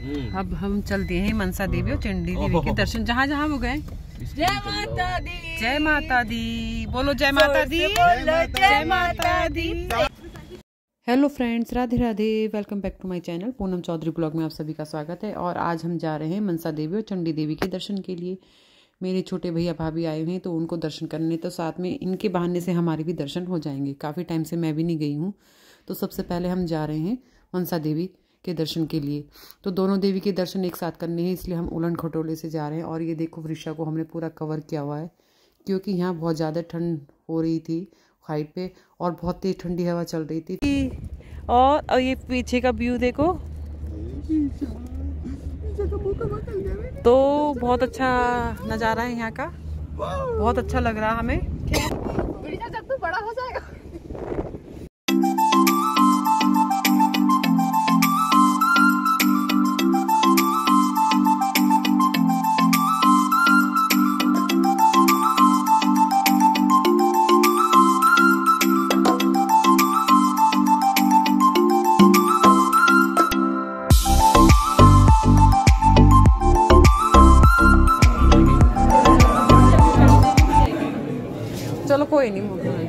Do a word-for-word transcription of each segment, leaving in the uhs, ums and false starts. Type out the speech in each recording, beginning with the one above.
अब हम चल दिए हैं मनसा देवी और चंडी देवी के दर्शन जहाँ जहाँ वो गए। जय माता दी, जय माता दी, बोलो जय माता दी, जय माता दी। Hello friends, Radhe Radhe, welcome back to my channel Poonam Chaudhary blog में आप सभी का स्वागत है। और आज हम जा रहे हैं मनसा देवी और चंडी देवी के दर्शन के लिए। मेरे छोटे भैया भाभी आए हुए हैं तो उनको दर्शन करने, तो साथ में इनके बहाने से हमारे भी दर्शन हो जाएंगे। काफ़ी टाइम से मैं भी नहीं गई हूँ, तो सबसे पहले हम जा रहे हैं मनसा देवी के दर्शन के लिए। तो दोनों देवी के दर्शन एक साथ करने हैं, इसलिए हम उलन खटोले से जा रहे हैं। और ये देखो वृषा को हमने पूरा कवर किया हुआ है, क्योंकि यहाँ बहुत ज़्यादा ठंड हो रही थी हाइट पे, और बहुत तेज ठंडी हवा चल रही थी। और, और ये पीछे का व्यू देखो, तो बहुत अच्छा नज़ारा है यहाँ का, बहुत अच्छा लग रहा हमें। जब तू बड़ा हो जाएगा। चलो कोई नहीं,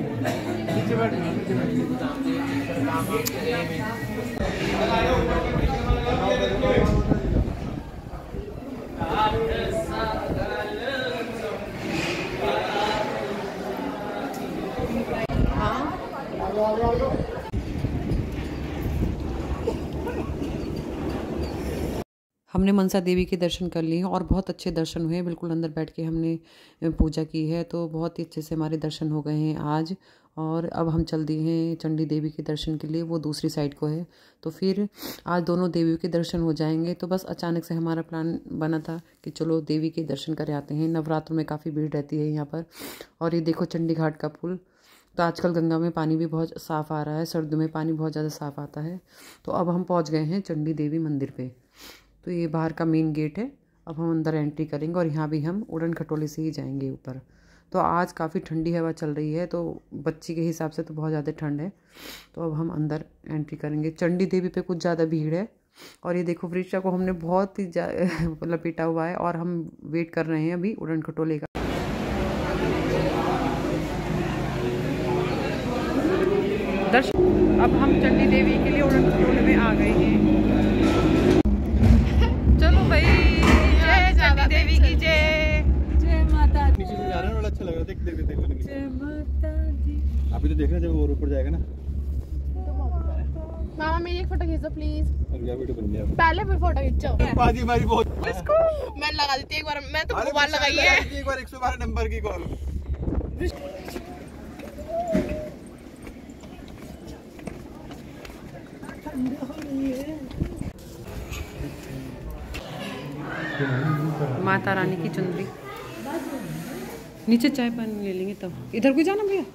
हमने मनसा देवी के दर्शन कर लिए हैं और बहुत अच्छे दर्शन हुए। बिल्कुल अंदर बैठ के हमने पूजा की है, तो बहुत ही अच्छे से हमारे दर्शन हो गए हैं आज। और अब हम चल दिए हैं चंडी देवी के दर्शन के लिए, वो दूसरी साइड को है। तो फिर आज दोनों देवियों के दर्शन हो जाएंगे। तो बस अचानक से हमारा प्लान बना था कि चलो देवी के दर्शन कर आते हैं। नवरात्रों में काफ़ी भीड़ रहती है यहाँ पर। और ये देखो चंडी घाट का पुल। तो आजकल गंगा में पानी भी बहुत साफ़ आ रहा है, सर्दियों में पानी बहुत ज़्यादा साफ़ आता है। तो अब हम पहुँच गए हैं चंडी देवी मंदिर पर। तो ये बाहर का मेन गेट है। अब हम अंदर एंट्री करेंगे और यहाँ भी हम उड़न खटोले से ही जाएंगे ऊपर। तो आज काफ़ी ठंडी हवा चल रही है, तो बच्ची के हिसाब से तो बहुत ज़्यादा ठंड है। तो अब हम अंदर एंट्री करेंगे। चंडी देवी पे कुछ ज़्यादा भीड़ है। और ये देखो वृषा को हमने बहुत ही लपेटा हुआ है, और हम वेट कर रहे हैं अभी उड़न खटोले का। दर्शन, अब हम चंडी देवी के लिए उड़न खटोले में आ गए हैं। चलो भाई, जय चंडी देवी की जय। जय माता दी। नीचे से जा रहा है, बड़ा अच्छा लग रहा है। देख देख देख देख जय माता दी। अभी तो देखना जब वो ऊपर जाएगा ना। मामा मेरी एक फोटो खींचो प्लीज। और क्या वीडियो बन गया। पहले भी फोटो खींचो। बाजी हमारी बहुत। इसको मैं लगा देती एक बार, मैं तो मोबाइल लगाई है एक बार एक सौ बारह नंबर की कॉल। माता रानी की चुनरी। नीचे चाय पानी ले लेंगे तब। इधर कोई जाना भैया?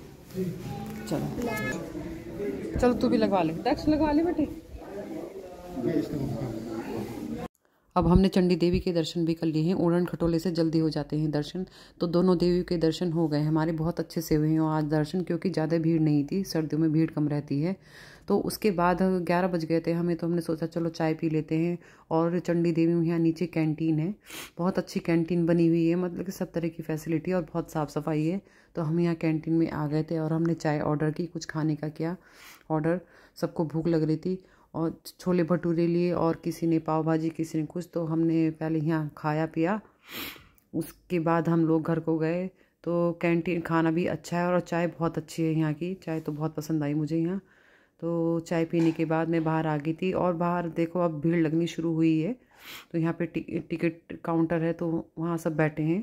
चलो चलो, तू भी लगवा ले, टैक्स लगवा ले बेटे। अब हमने चंडी देवी के दर्शन भी कर लिए हैं। उड़न खटोले से जल्दी हो जाते हैं दर्शन। तो दोनों देवियों के दर्शन हो गए हमारे, बहुत अच्छे से हुए हैं आज दर्शन, क्योंकि ज़्यादा भीड़ नहीं थी। सर्दियों में भीड़ कम रहती है। तो उसके बाद ग्यारह बज गए थे हमें, तो हमने सोचा चलो चाय पी लेते हैं। और चंडी देवी में यहाँ नीचे कैंटीन है, बहुत अच्छी कैंटीन बनी हुई है, मतलब कि सब तरह की फैसिलिटी और बहुत साफ़ सफाई है। तो हम यहाँ कैंटीन में आ गए थे और हमने चाय ऑर्डर की, कुछ खाने का किया ऑर्डर। सबको भूख लग रही थी, और छोले भटूरे लिए, और किसी ने पाव भाजी, किसी ने कुछ। तो हमने पहले यहाँ खाया पिया, उसके बाद हम लोग घर को गए। तो कैंटीन खाना भी अच्छा है और चाय बहुत अच्छी है यहाँ की। चाय तो बहुत पसंद आई मुझे यहाँ। तो चाय पीने के बाद मैं बाहर आ गई थी, और बाहर देखो अब भीड़ लगनी शुरू हुई है। तो यहाँ पे टिकट काउंटर है, तो वहाँ सब बैठे हैं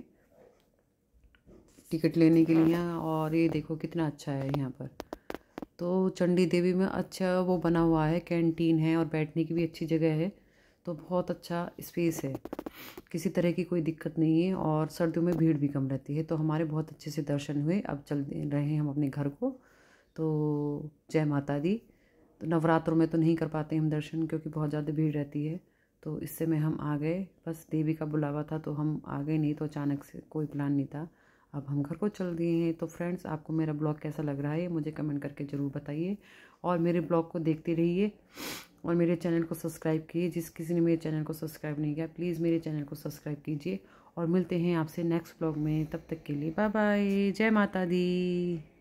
टिकट लेने के लिए। और ये देखो कितना अच्छा है यहाँ पर। तो चंडी देवी में अच्छा वो बना हुआ है, कैंटीन है और बैठने की भी अच्छी जगह है। तो बहुत अच्छा स्पेस है, किसी तरह की कोई दिक्कत नहीं है। और सर्दियों में भीड़ भी कम रहती है। तो हमारे बहुत अच्छे से दर्शन हुए। अब चल रहे हैं हम अपने घर को। तो जय माता दी। तो नवरात्रों में तो नहीं कर पाते हम दर्शन, क्योंकि बहुत ज़्यादा भीड़ रहती है। तो इससे में हम आ गए, बस देवी का बुलावा था तो हम आ गए, नहीं तो अचानक से कोई प्लान नहीं था। अब हम घर को चल दिए हैं। तो फ्रेंड्स, आपको मेरा ब्लॉग कैसा लग रहा है मुझे कमेंट करके ज़रूर बताइए, और मेरे ब्लॉग को देखते रहिए। और मेरे चैनल को सब्सक्राइब कीजिए। जिस किसी ने मेरे चैनल को सब्सक्राइब नहीं किया प्लीज़ मेरे चैनल को सब्सक्राइब कीजिए। और मिलते हैं आपसे नेक्स्ट ब्लॉग में, तब तक के लिए बाय बाय, जय माता दी।